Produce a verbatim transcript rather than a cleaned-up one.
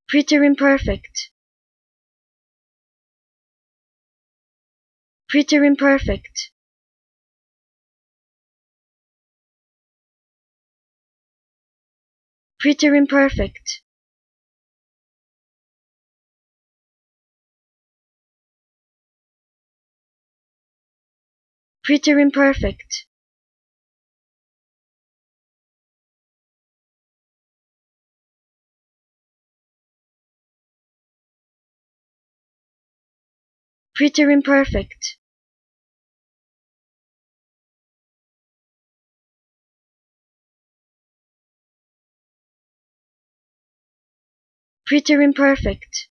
Preter imperfect. Preter imperfect. Preter imperfect. Preter imperfect. Preter imperfect. Preter imperfect.